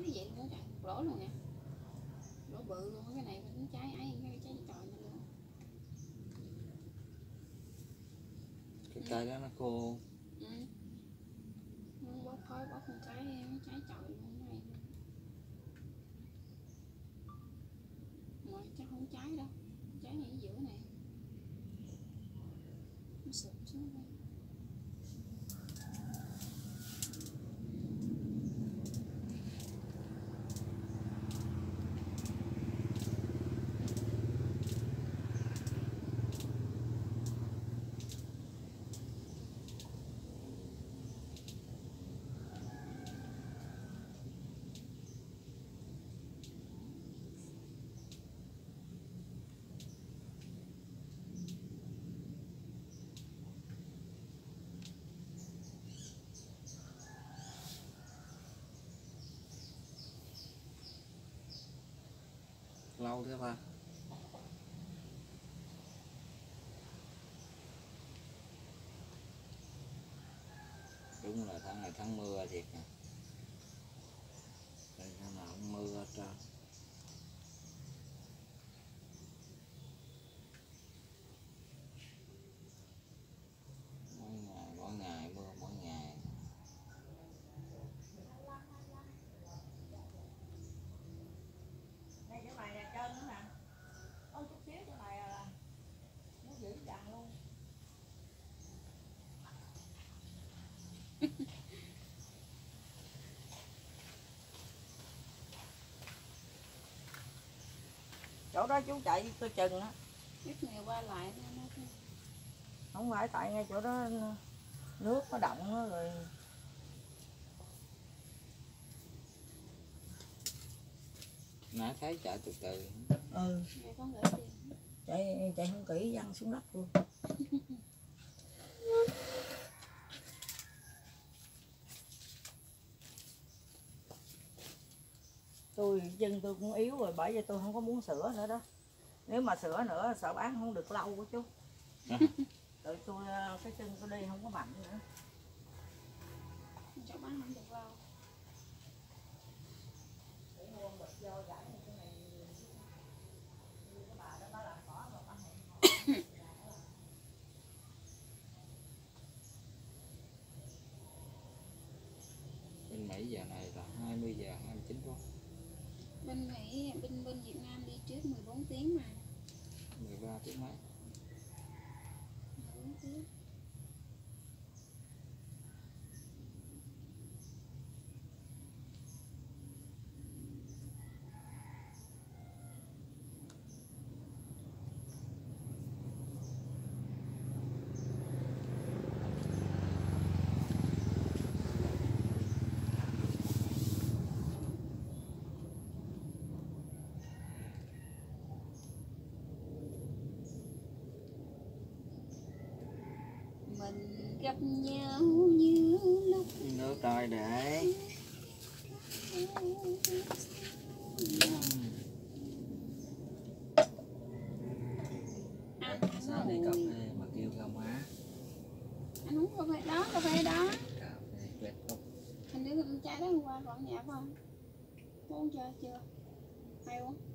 nó vậy luôn á, lỗ luôn nè, lỗ bự luôn cái này nó trái ấy, cái trái trời này luôn. Cái cây đó nó khô. Nó bốc khói bốc một cái nó trái trời luôn này. Mà chắc không trái đâu, trái này ở giữa này, nó sụp xuống đây. Lâu thế ba. Đúng là tháng này tháng mưa thiệt nè. Đây tháng nào cũng mưa hết trơn. Mỗi ngày mưa mỗi ngày. Đây chỗ này là trơn nữa nè. Có chút xíu chỗ này là nó dữ dằn luôn. Chỗ đó chú chạy tôi chừng á. Biết người qua lại nó Không phải tại ngay chỗ đó nước nó động đó rồi. Nãy thấy chạy từ từ. nghe có gửi tiền. Chạy không kỹ văng xuống đất luôn. Chân tôi cũng yếu rồi, bởi vì tôi không có muốn sửa nữa đó. Nếu mà sửa nữa sợ bán không được lâu của chú. Tự tôi cái chân tôi đi không có mạnh nữa. Cháu bán không được lâu. Bên Mỹ giờ này là 20 giờ 29 phút. Bên Mỹ, bên Việt Nam đi trước 14 tiếng mà. 13 tiếng mấy. 14 tiếng. Mình gặp nhau như lúc Nước trời để. Sao đi cà phê mà kêu cao má. anh uống cà phê đó, cà phê đó. Cà phê quẹt không. Hình như con trai đó hôm qua còn nhà phải không? Uống chưa? Hay uống.